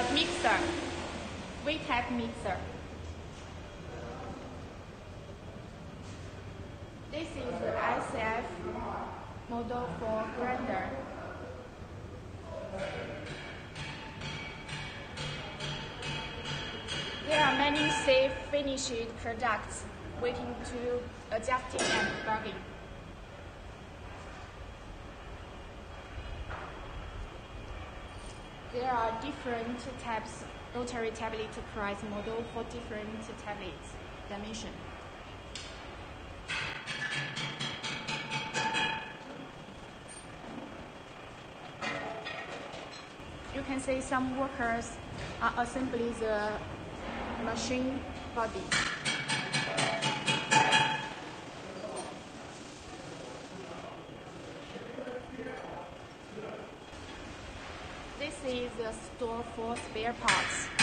mixer, VTEC mixer. This is the SF model for grinder. There are many safe finished products waiting to adjusting and debugging. There are different types rotary tablet price model for different tablets dimension. You can see some workers are assembling the machine body. This is a store for spare parts.